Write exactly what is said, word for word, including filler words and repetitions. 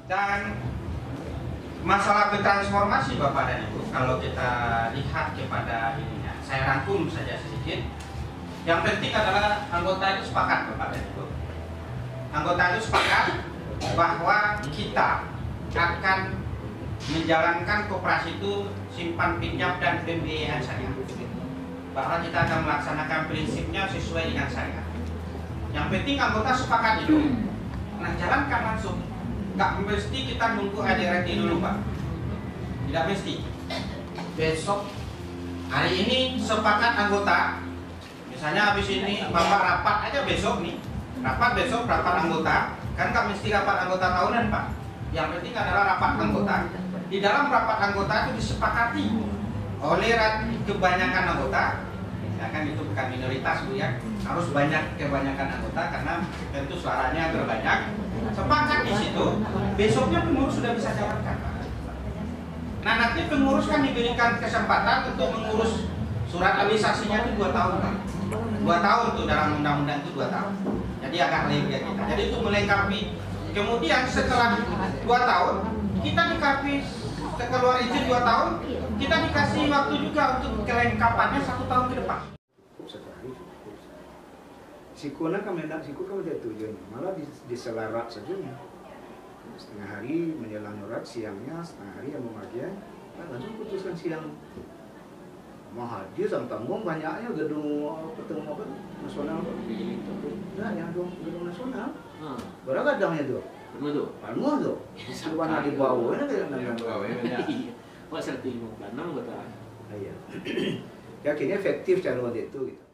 Dan masalah transformasi Bapak dan Ibu, kalau kita lihat kepada ininya, saya rangkum saja sedikit. Yang penting adalah anggota itu sepakat Bapak dan Ibu. Anggota itu sepakat bahwa kita akan menjalankan koperasi itu simpan pinjam dan pembiayaan syariah. Bahwa kita akan melaksanakan prinsipnya sesuai dengan syariah. Yang penting anggota sepakat itu. Nah, jalankan langsung. Nggak mesti kita nunggu A D R T dulu Pak. Tidak mesti. Besok hari ini sepakat anggota. Misalnya habis ini Bapak rapat aja besok nih. Rapat besok rapat anggota. Kan nggak mesti rapat anggota tahunan Pak. Yang penting adalah rapat anggota. Di dalam rapat anggota itu disepakati oleh kebanyakan anggota. Ya kan itu bukan minoritas Bu ya. Harus banyak kebanyakan anggota karena tentu suaranya terbanyak. Sepakat di situ, besoknya pengurus sudah bisa jalankan. Nah nanti pengurus kan diberikan kesempatan untuk mengurus surat alisasinya itu dua tahun Pak. Dua tahun tuh dalam undang-undang itu dua tahun. Jadi agak lebih ya kita. Jadi itu melengkapi. Kemudian setelah dua tahun kita dikasih keluar izin dua tahun, kita dikasih waktu juga untuk kelengkapannya satu tahun ke depan. Sikuna kami hendak siku kami tidak tujuan, malah diselarat saja. Setengah hari menjelang nurat, siangnya setengah hari yang memakai, nah, langsung putuskan siang. Mau hadir sang tanggung banyaknya gedung pertemuan apa nasional apa? Nah, yang gedung gedung nasional. Berapa kadangnya tuh? Penuh tuh. Penuh tuh. Cuma di bawah ini kayak nanya. Wah, serti mau enam kata. Iya. Ya kini efektif cara waktu itu gitu.